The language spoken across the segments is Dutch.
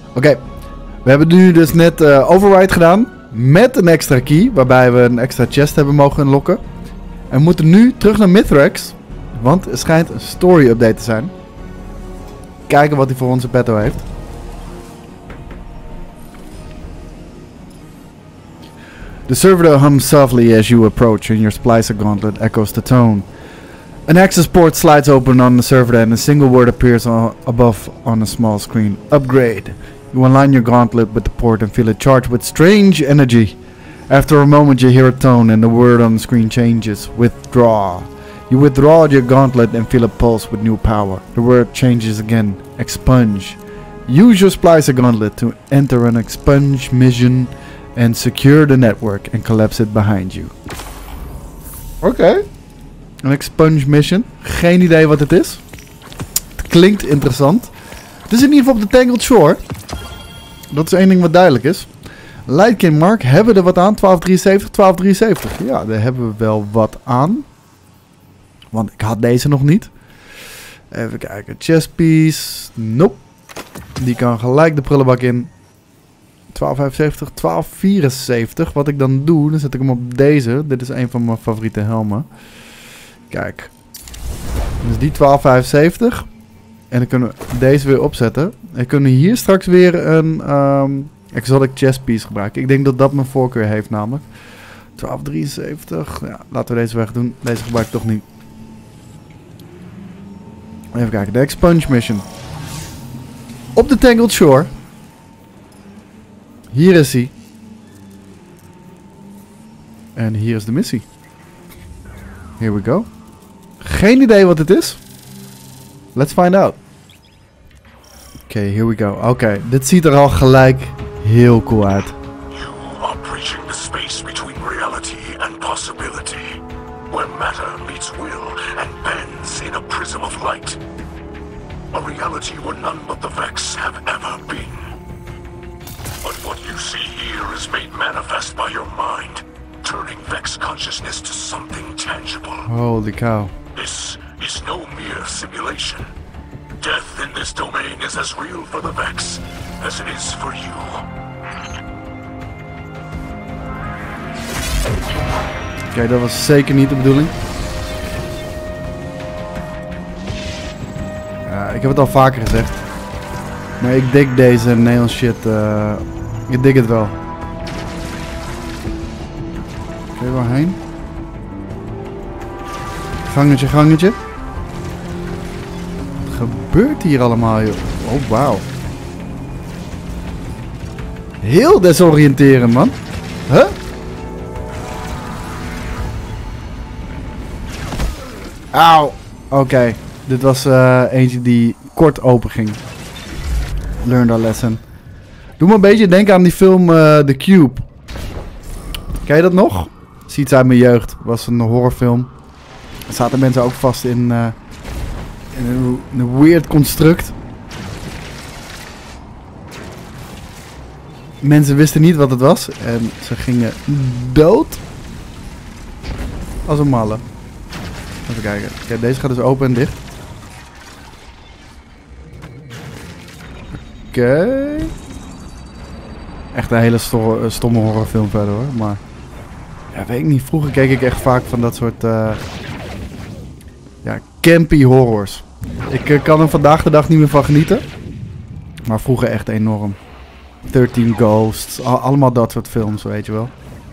Oké. We hebben nu dus net override gedaan. Met een extra key. Waarbij we een extra chest hebben mogen unlocken. En we moeten nu terug naar Mithrax. Want er schijnt een story update te zijn. Kijken wat hij voor ons in petto heeft. The servitor hums softly as you approach and your splicer gauntlet echoes the tone. An access port slides open on the servitor and a single word appears above on a small screen. Upgrade. You align your gauntlet with the port and feel it charged with strange energy. After a moment you hear a tone and the word on the screen changes. Withdraw. You withdraw your gauntlet and feel a pulse with new power. The word changes again. Expunge. Use your splicer gauntlet to enter an expunge mission and secure the network and collapse it behind you. Oké. Een expunge mission. Geen idee wat het is. Het klinkt interessant. Het is in ieder geval op de Tangled Shore. Dat is één ding wat duidelijk is. Lightkin Mark, hebben we er wat aan? 1273, 1273. Ja, daar hebben we wel wat aan. Want ik had deze nog niet. Even kijken. Chest piece. Nope. Die kan gelijk de prullenbak in. 1275, 1274. Wat ik dan doe, dan zet ik hem op deze. Dit is een van mijn favoriete helmen. Kijk. Dus die 1275. En dan kunnen we deze weer opzetten. En kunnen we hier straks weer een exotic chest piece gebruiken. Ik denk dat dat mijn voorkeur heeft namelijk. 1273. Ja, laten we deze weg doen. Deze gebruik ik toch niet. Even kijken. De Expunge Mission. Op de Tangled Shore. Hier is hij. En hier is de missie. Here we go. Geen idee wat het is. Let's find out. Oké, here we go. Oké, dit ziet er al gelijk heel cool uit. You are breaching the space between reality and possibility. Where matter meets will and bends in a prism of light. A reality where none but the Vex have ever been. But what you see here is made manifest by your mind, turning Vex consciousness to something tangible. Holy cow. This is no mere simulation. Death in this domain is as real for the Vex as it is for you. Oké, dat was zeker niet de bedoeling. Ik heb het al vaker gezegd. Maar ik dik deze neon shit. Ik dik het wel. Oké, waarheen? Gangetje, gangetje. Wat gebeurt hier allemaal, joh? Oh, wauw. Heel desoriënterend, man. Huh? Auw. Oké. Dit was eentje die kort open ging. Learned our lesson. Doe me een beetje denken aan die film The Cube. Ken je dat nog? Dat is iets uit mijn jeugd. Was een horrorfilm. Er zaten mensen ook vast in een weird construct. Mensen wisten niet wat het was. En ze gingen dood. Als een malle. Even kijken. Kijk, deze gaat dus open en dicht. Oké. Echt een hele stomme horrorfilm verder hoor. Maar ja, weet ik niet. Vroeger keek ik echt vaak van dat soort ja, campy horrors. Ik kan er vandaag de dag niet meer van genieten. Maar vroeger echt enorm. 13 Ghosts. Allemaal dat soort films, weet je wel.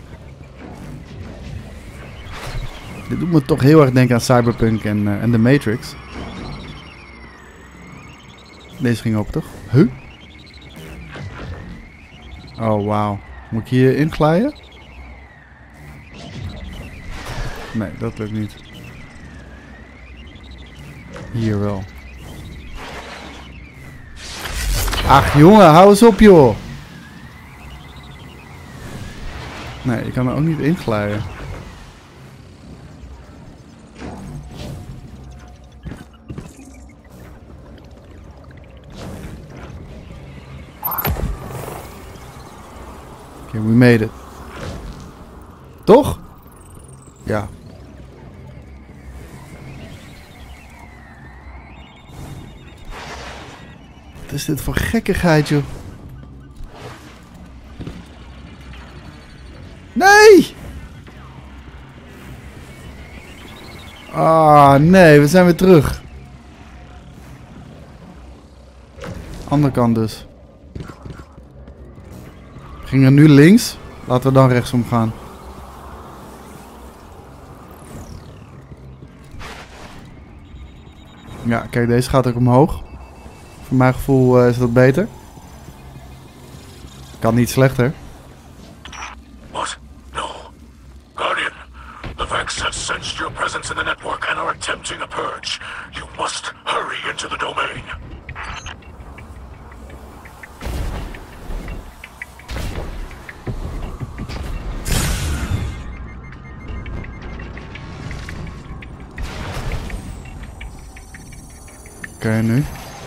Dit doet me toch heel erg denken aan Cyberpunk en The Matrix. Deze ging open, toch? Huh? Oh, wauw. Moet ik hier inglijden? Nee, dat lukt niet. Hier wel. Ach, jongen, hou eens op, joh. Nee, ik kan er ook niet inglijden. Okay, we made it. Toch? Ja. Wat is dit voor gekkigheid, joh? Ah, nee, we zijn weer terug. Andere kant dus. We gingen nu links. Laten we dan rechtsom gaan. Ja, kijk, deze gaat ook omhoog. Voor mijn gevoel is dat beter. Kan niet slechter. What? No. Guardian, the Vex have sensed your presence in the network and are attempting a purge. You must hurry into the domain. Oké, nu.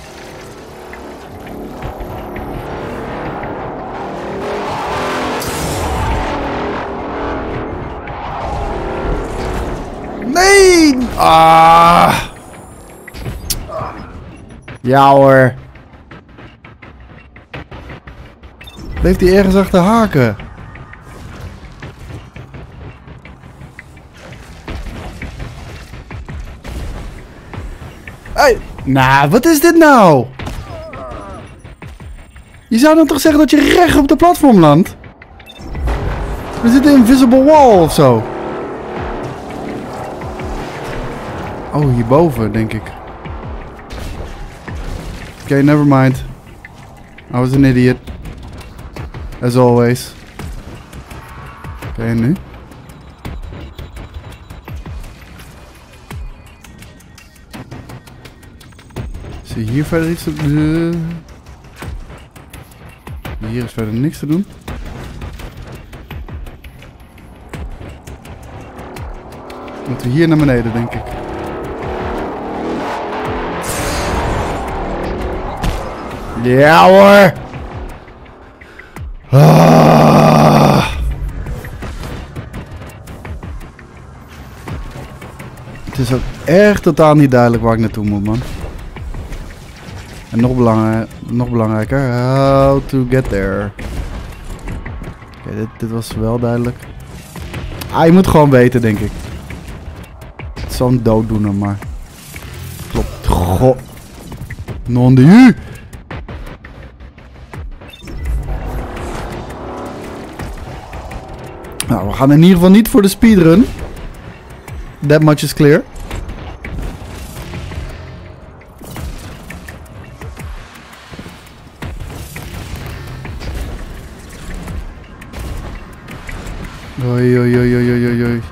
Nee! Ah! Ja hoor. Bleef hij ergens achter haken? Hey! Nou, wat is dit nou? Je zou dan toch zeggen dat je recht op de platform landt? Er zit een invisible wall of zo. Oh, hierboven, denk ik. Oké, never mind. I was an idiot. As always. Oké, en nu? Zie je hier verder iets te doen? Hier is verder niks te doen. Moeten we hier naar beneden, denk ik. Ja hoor! Ah. Het is ook echt totaal niet duidelijk waar ik naartoe moet, man. En nog belangrijker, how to get there. Oké, dit was wel duidelijk. Ah, je moet gewoon weten, denk ik. Het is zo'n dooddoener, maar... Klopt. God. Non de u. Nou, we gaan in ieder geval niet voor de speedrun. That much is clear. Oei, oei, oei, oei, oei, oei.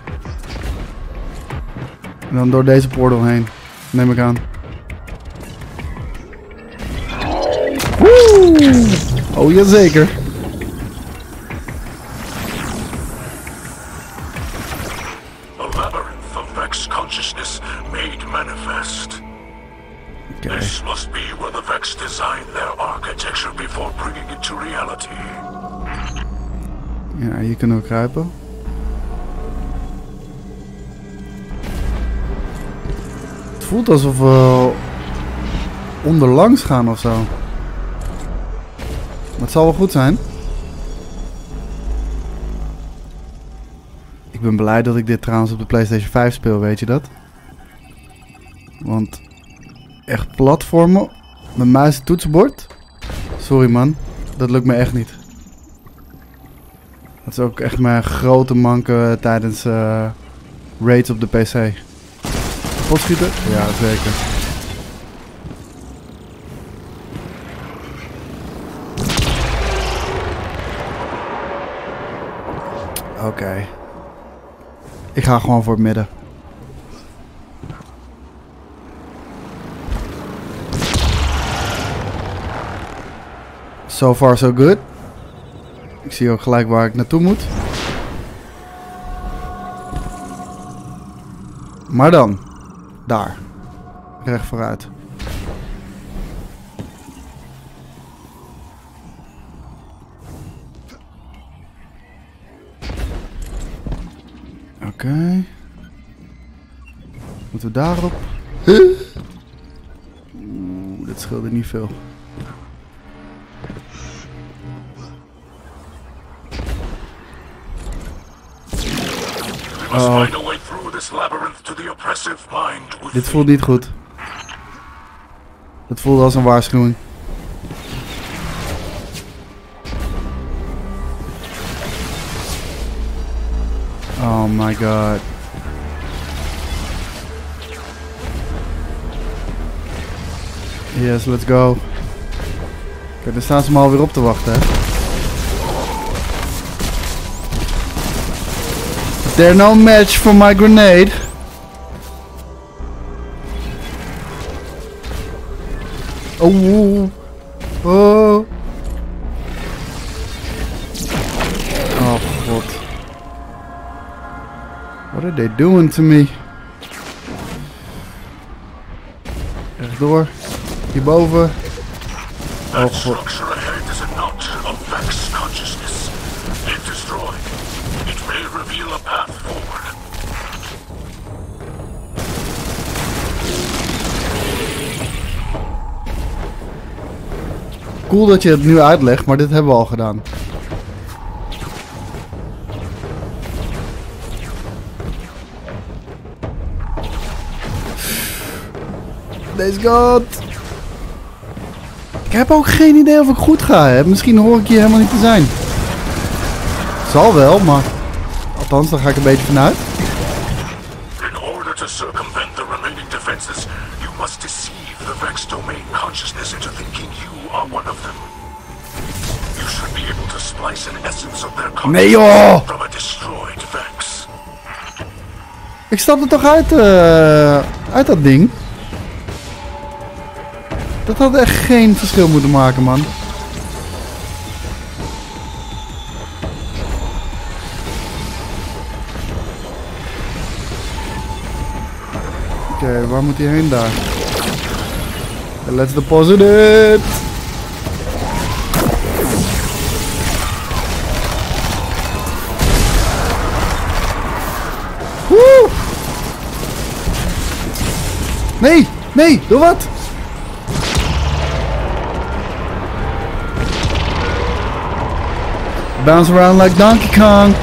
En dan door deze portal heen. Neem ik aan. Woe! Oh, jazeker. A labyrinth of Vex consciousness made manifest. Okay. This must be where the Vex designed their architecture before bringing it to reality. Ja, hier kunnen we kruipen. Het voelt alsof we onderlangs gaan of zo. Maar het zal wel goed zijn. Ik ben blij dat ik dit trouwens op de PlayStation 5 speel, weet je dat? Want echt platformen met muis en toetsenbord? Sorry man, dat lukt me echt niet. Dat is ook echt mijn grote manke tijdens raids op de PC. Potschieten? Ja, zeker. Oké. Ik ga gewoon voor het midden. So far so good. Ik zie ook gelijk waar ik naartoe moet. Maar dan. Daar. Recht vooruit. Oké. Moeten we daarop? Oeh, dat scheelde niet veel. We must find a way through this this labyrinth to the oppressive mind within. Dit voelt niet goed. Het voelde als een waarschuwing. Oh my god. Yes, let's go. Kijk, daar staan ze me alweer op te wachten, hè. They're no match for my grenade. Oh. Oh. Oh god. What are they doing to me? Rechtdoor. Hierboven. Oh That god. structure ahead is a knot of Vex consciousness. If destroyed, it may reveal a path forward. Cool dat je het nu uitlegt, maar dit hebben we al gedaan. Deze god. Ik heb ook geen idee of ik goed ga, hè. Misschien hoor ik hier helemaal niet te zijn. Zal wel, maar... Althans, daar ga ik een beetje vanuit. In order to circumvent the remaining defenses, you must deceive the Vex domain consciousness into thinking you are one of them. You should be able to splice an essence of their Nee joh! consciousness from a destroyed Vex. Ik stap er toch uit dat ding. Dat had echt geen verschil moeten maken, man. Oké, waar moet hij heen daar? Let's deposit it! Woe! Nee! Nee! Doe wat! Bounce around like Donkey Kong!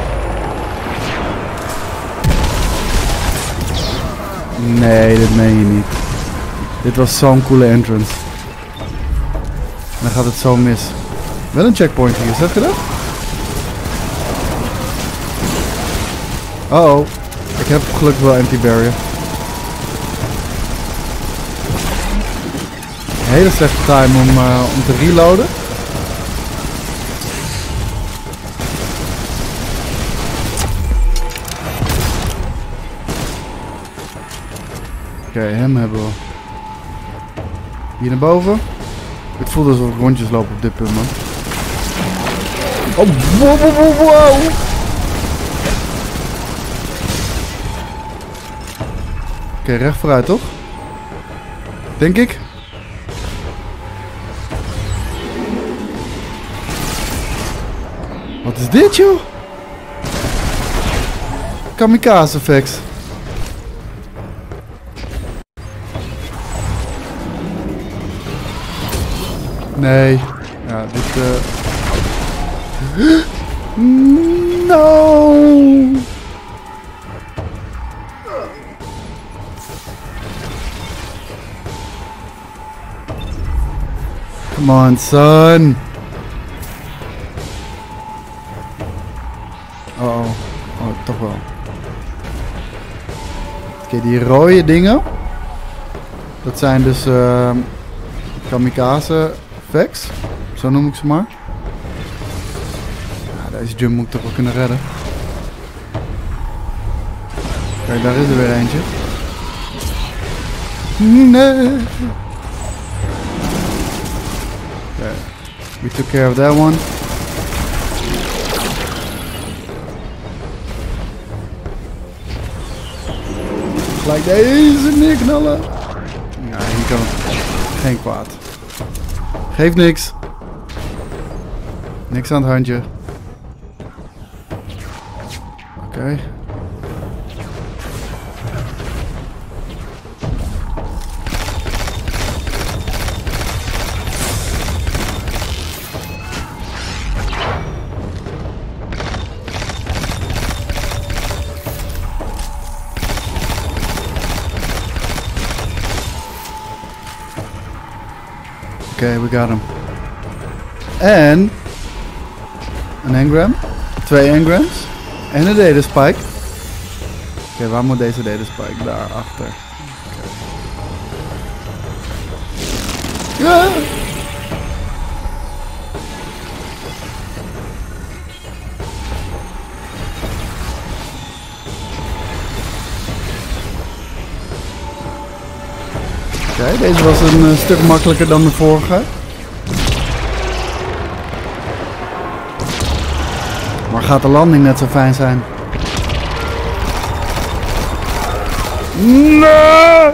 Nee, dit meen je niet. Dit was zo'n coole entrance. En dan gaat het zo mis. Wel een checkpoint hier, is dat gedaan? Oh, ik heb gelukkig wel anti-barrier. Hele slechte time om te reloaden. Oké, hem hebben we. Hier naar boven. Het voelt alsof ik rondjes loop op dit punt, man. Oh, wow, wow, wow, wow. Oké, recht vooruit, toch? Denk ik. Wat is dit, joh? Kamikaze effects. Nee. Ja, dit... No! Come on, son. Oh, toch wel. Oké, die rode dingen. Dat zijn dus kamikaze effects. Zo noem ik ze maar. Ja, deze jump moet ik toch wel kunnen redden. Kijk, daar is er weer eentje. Nee. Okay. We took care of that one. Gelijk deze neerknallen. Ja, hier kan het geen kwaad. Geeft niks. Niks aan het handje. Oké. Oké, we got hem. En... een engram. 2 engrams. En een data spike. Oké, waar moet deze data spike? Daarachter. Ja! Oké, deze was een stuk makkelijker dan de vorige. Maar gaat de landing net zo fijn zijn? Nee!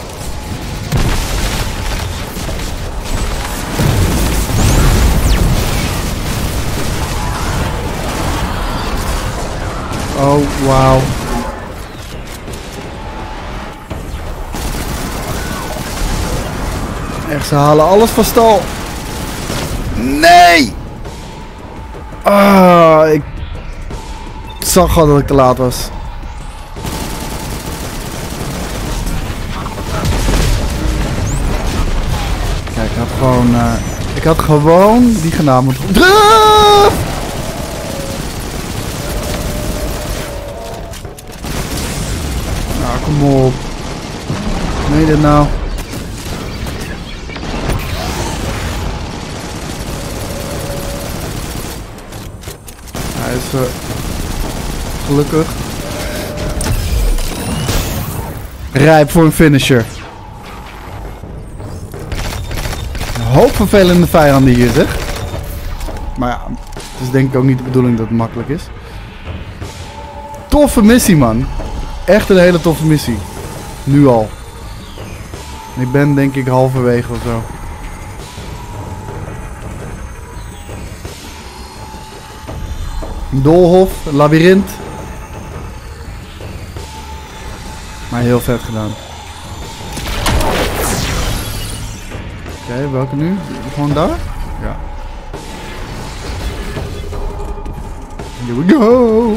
Oh, wauw. Echt, ze halen alles van stal. Nee! Ah, ik zag al dat ik te laat was. Kijk, ik had gewoon die gedaan moeten... Nou, kom op. Nee, dit nou. Hij is gelukkig rijp voor een finisher. Een hoop vervelende vijanden hier, zeg. Maar ja, het is denk ik ook niet de bedoeling dat het makkelijk is. Toffe missie, man. Echt een hele toffe missie. Nu al. Ik ben denk ik halverwege of zo. Een doolhof, een labyrint. Maar heel vet gedaan. Oké, welke nu? Gewoon daar? Ja. Here we go!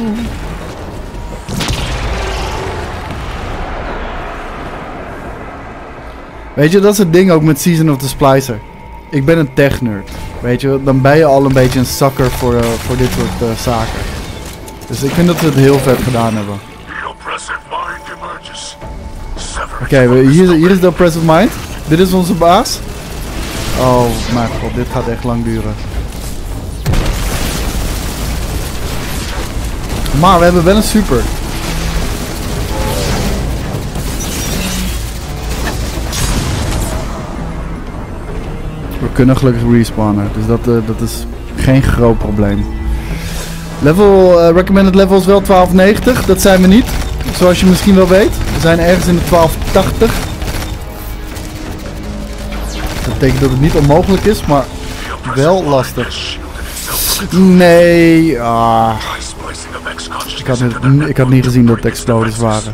Weet je, dat is het ding ook met Season of the Splicer. Ik ben een tech-nerd. Weet je, dan ben je al een beetje een sucker voor dit soort zaken. Dus ik vind dat we het heel vet gedaan hebben. Oké, hier is de Oppressive Mind. Dit is onze baas. Oh mijn god, dit gaat echt lang duren. Maar we hebben wel een super. We kunnen gelukkig respawnen, dus dat is geen groot probleem. Recommended level is wel 1290, dat zijn we niet. Zoals je misschien wel weet. We zijn ergens in de 1280. Dat betekent dat het niet onmogelijk is, maar wel lastig. Nee. Ik had niet gezien dat het exploders waren.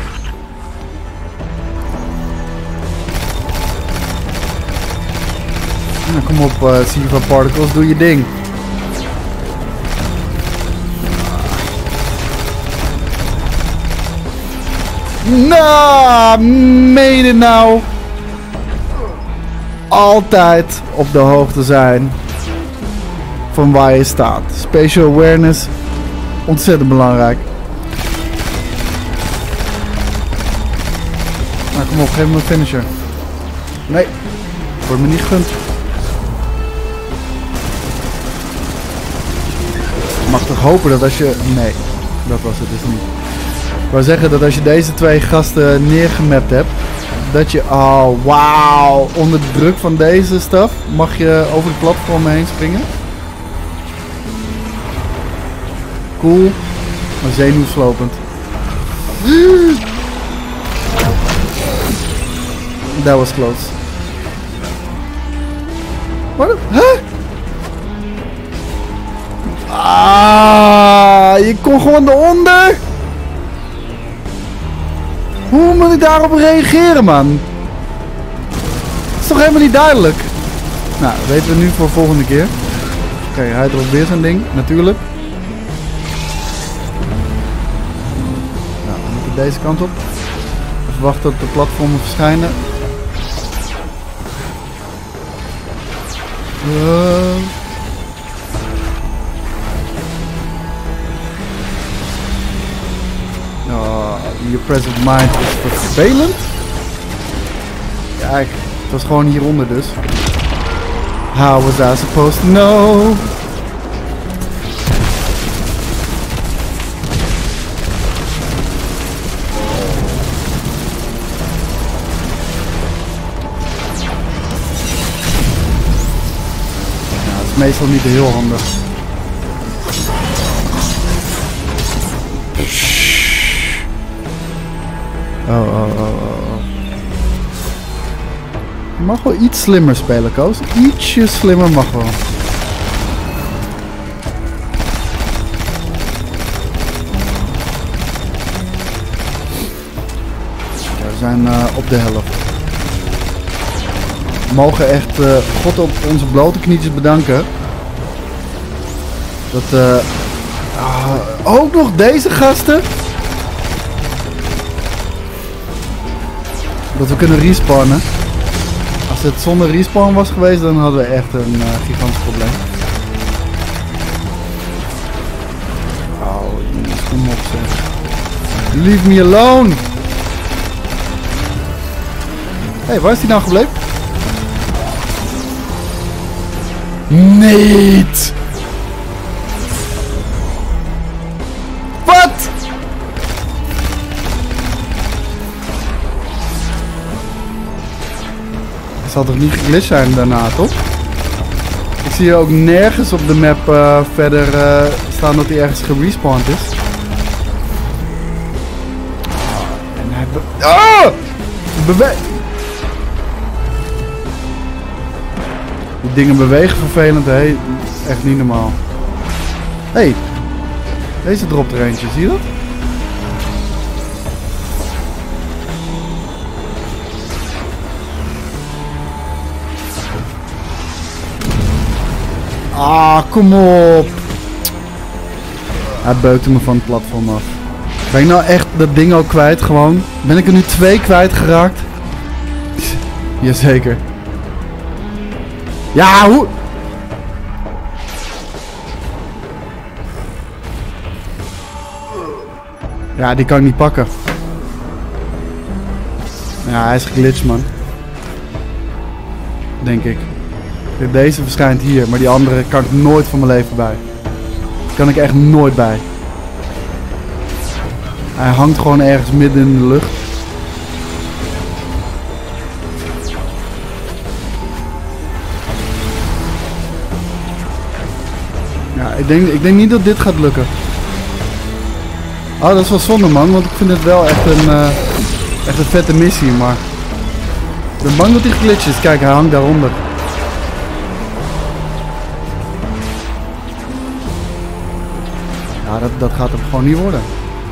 Nou, kom op, Siva Particles, doe je ding. Nou, meen je nou? Altijd op de hoogte zijn van waar je staat. Spatial awareness, ontzettend belangrijk. Nou, kom op, geef me een finisher. Nee, wordt me niet gegund. Je mag toch hopen dat als je... Nee, dat was het dus niet. Ik wou zeggen dat als je deze twee gasten neergemapt hebt, dat je, oh wauw, onder de druk van deze stuff mag je over de platform heen springen. Cool, maar zenuwslopend. That was close. Wat? Huh? Ah, je kon gewoon eronder. Hoe moet ik daarop reageren, man? Dat is toch helemaal niet duidelijk? Nou, dat weten we nu voor de volgende keer. Oké, hij dropt weer zijn ding, natuurlijk. Nou, we moeten deze kant op. Even wachten tot de platformen verschijnen. Your present mind is vervelend. Kijk, het was gewoon hieronder dus. How was I supposed to know? Ja, dat is meestal niet heel handig. Oh. Je mag wel iets slimmer spelen, Koos. Ietsje slimmer mag wel. Ja, we zijn op de helft. We mogen echt God op onze blote knietjes bedanken. Dat ook nog deze gasten. Dat we kunnen respawnen. Als het zonder respawn was geweest, dan hadden we echt een gigantisch probleem. Oh, jongens, kom op zeg. Leave me alone! Hé, waar is die nou gebleven? Niet! Wat? Het zal toch niet geglitcht zijn daarna, toch? Ik zie ook nergens op de map verder staan dat hij ergens gerespawned is. En hij Die dingen bewegen vervelend, hé. Echt niet normaal. Hé, deze dropt er eentje, zie je dat? Ah, kom op. Hij beukte me van het platform af. Ben ik nou echt dat ding ook kwijt gewoon? Ben ik er nu 2 kwijtgeraakt? Jazeker. Ja, hoe? Ja, die kan ik niet pakken. Ja, hij is geglitcht, man. Denk ik. Deze verschijnt hier, maar die andere kan ik nooit van mijn leven bij. Kan ik echt nooit bij. Hij hangt gewoon ergens midden in de lucht. Ja, ik denk niet dat dit gaat lukken. Oh, dat is wel zonde, man, want ik vind het wel echt een vette missie, maar ik ben bang dat hij glitcht is. Kijk, hij hangt daaronder. Ja, dat gaat hem gewoon niet worden.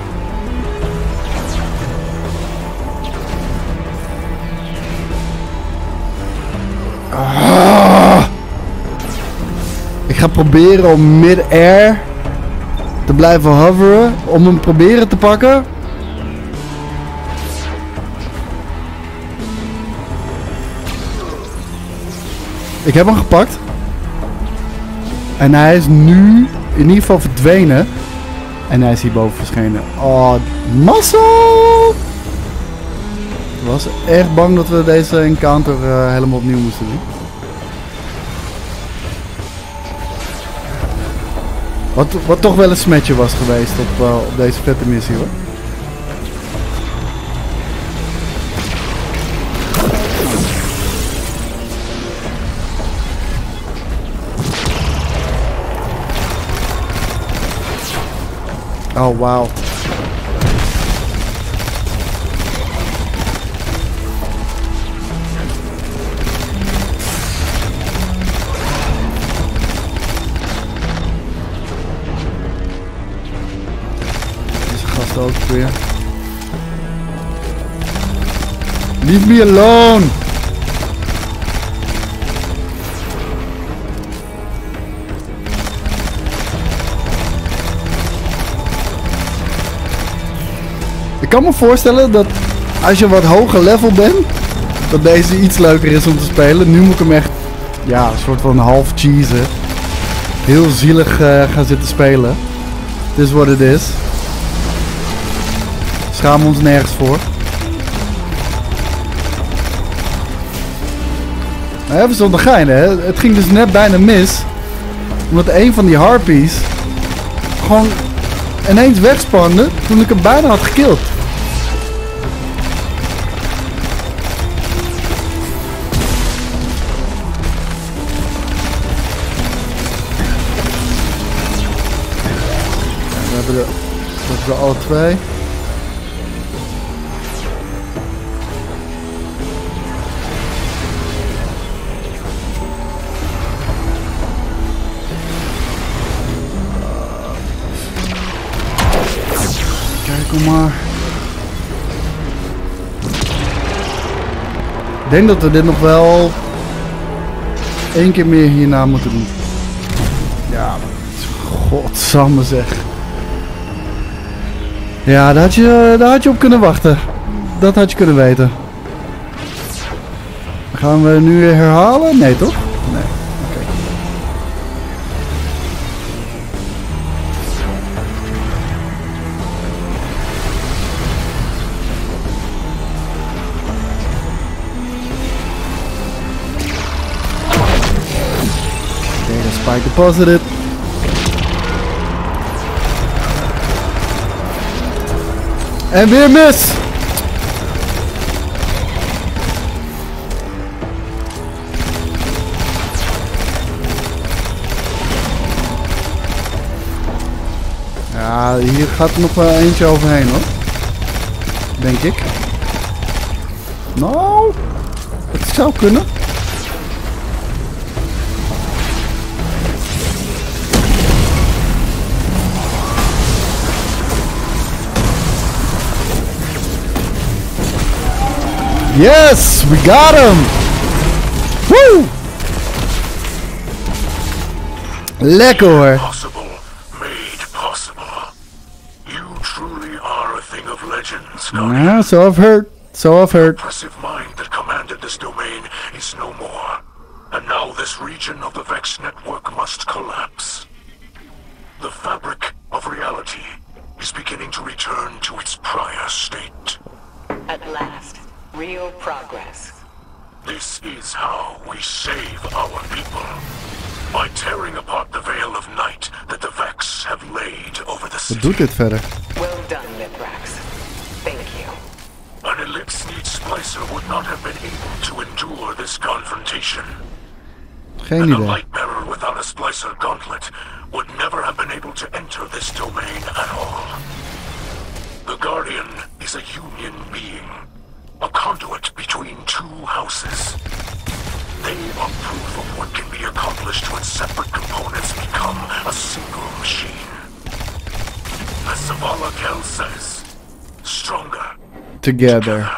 Ik ga proberen om mid-air te blijven hoveren. Om hem proberen te pakken. Ik heb hem gepakt. En hij is nu in ieder geval verdwenen. En hij is hierboven verschenen. Oh, mazzel! Ik was echt bang dat we deze encounter helemaal opnieuw moesten doen. Wat toch wel een smetje was geweest op deze vette missie, hoor. Oh, wauw. Deze gast ook weer. Leave me alone! Ik kan me voorstellen dat als je wat hoger level bent, dat deze iets leuker is om te spelen. Nu moet ik hem echt ja, een soort van half cheese. Heel zielig gaan zitten spelen. Dit is what it is. Schamen ons nergens voor. Nou, even zonder gein, hè. Het ging dus net bijna mis. Omdat een van die harpies gewoon ineens wegspande toen ik hem bijna had gekild. We hebben er alle twee. Kijk maar. Ik denk dat we dit nog wel 1 keer meer hierna moeten doen. Ja, godsamme zeg. Ja, daar had je op kunnen wachten. Dat had je kunnen weten. Gaan we nu herhalen? Nee, toch? Nee. Oké. Oké, de spike deposited. En weer mis! Ja, hier gaat er nog wel eentje overheen hoor. Denk ik. Nou, het zou kunnen. Yes, we got him! Woo! Lekker hoor. Possible, made possible. You truly are a thing of legends, Guardian. Yeah, so I've heard. So I've heard. The oppressive mind that commanded this domain is no more. And now this region of the Vex network must collapse. The fabric of reality is beginning to return to its prior state. At last, real progress. This is how we save our people. By tearing apart the veil of night that the Vex have laid over the city. Wat doet dit verder? Well done, Librax. Thank you. An Elixir Splicer would not have been able to endure this confrontation. Geen And a idee. Lightbearer without a Splicer gauntlet would never have been able to enter this domain at all. The Guardian is a union being, a conduit between two houses. They are proof of what can be accomplished when separate components become a single machine. As Zavala Kel says, stronger Together.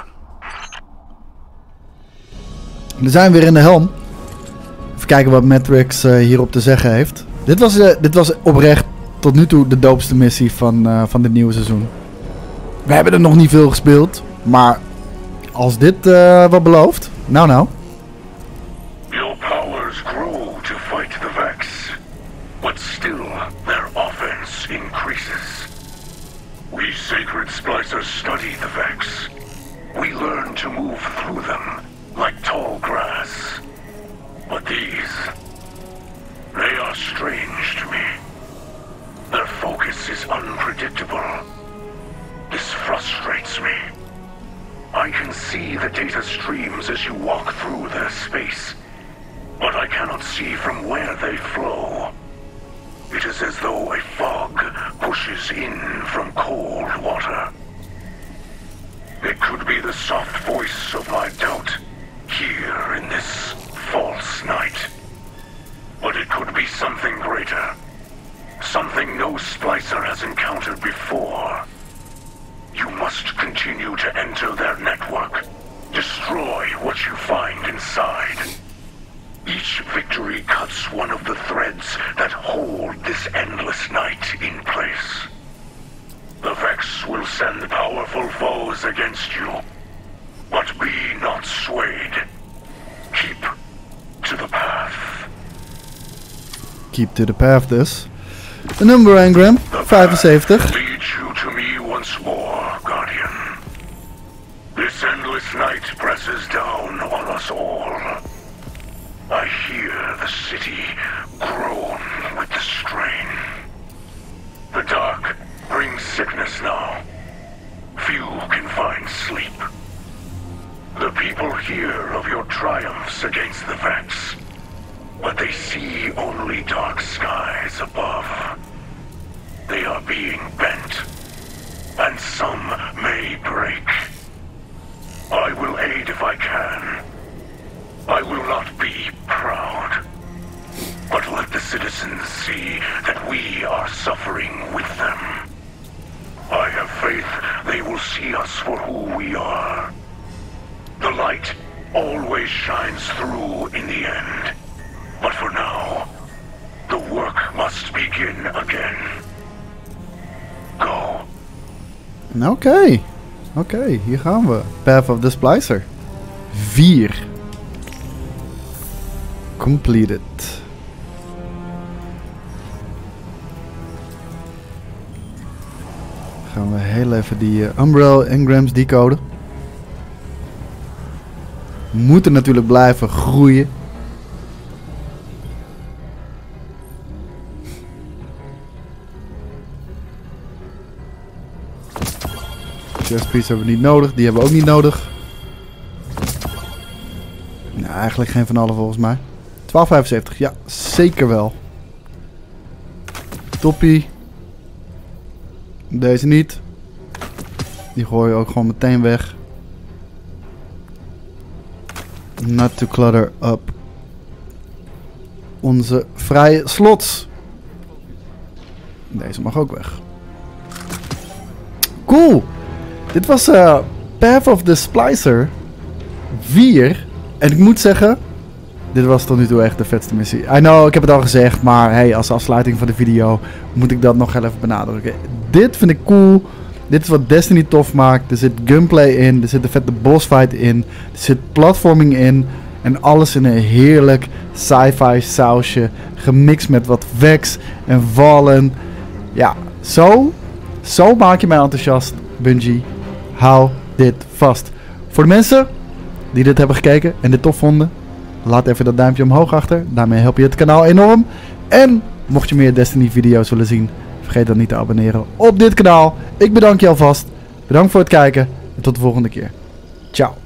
We zijn weer in de helm. Even kijken wat Matrix hierop te zeggen heeft. Dit was oprecht tot nu toe de doopste missie van dit nieuwe seizoen. We hebben er nog niet veel gespeeld. Maar als dit wat belooft. Nou. Your powers grow to fight the Vex, but still their offense increases. We Sacred Splicers study the Vex. We learn to move through them like tall grass. But these, they are strange to me. Their focus is unpredictable. This frustrates me. I can see the data streams as you walk through their space, but I cannot see from where they flow. It is as though a fog pushes in from cold water. It could be the soft voice of my doubt here in this false night. But it could be something greater. Something no Splicer has encountered before. You must continue to enter their network. Destroy what you find inside. Each victory cuts one of the threads that hold this endless night in place. The Vex will send powerful foes against you, but be not swayed. Keep to the path. Keep to the path dus. De number engram, 75. Lead you to me once more, Guardian. This endless night presses down on us all. I hear the city groan with the strain. The dark brings sickness now. Few can find sleep. The people hear of your triumphs against the Vex, but they see only dark skies above. They are being bent, and some may break. I will aid if I can. I will not be proud, but let the citizens see that we are suffering with them. I have faith they will see us for who we are. The light always shines through in the end. But for now, the work must begin again. Go. Oké, hier gaan we. Path of the Splicer. 4. Completed. Gaan we heel even die Umbrella engrams decoden. We moeten natuurlijk blijven groeien. Chestpiece hebben we niet nodig, die hebben we ook niet nodig. Nou, eigenlijk geen van allen volgens mij. 12,75, ja, zeker wel. Toppie. Deze niet. Die gooi je ook gewoon meteen weg. Not to clutter up. Onze vrije slots. Deze mag ook weg. Cool. Dit was Path of the Splicer 4. En ik moet zeggen, dit was tot nu toe echt de vetste missie. I know, ik heb het al gezegd, maar hey, als afsluiting van de video moet ik dat nog heel even benadrukken. Dit vind ik cool. Dit is wat Destiny tof maakt. Er zit gunplay in, er zit een vette bossfight in, er zit platforming in. En alles in een heerlijk sci-fi sausje, gemixt met wat Vex en Fallen. Ja, zo maak je mij enthousiast, Bungie. Hou dit vast. Voor de mensen die dit hebben gekeken en dit tof vonden, laat even dat duimpje omhoog achter. Daarmee help je het kanaal enorm. En mocht je meer Destiny video's willen zien, vergeet dan niet te abonneren op dit kanaal. Ik bedank je alvast. Bedankt voor het kijken en tot de volgende keer. Ciao.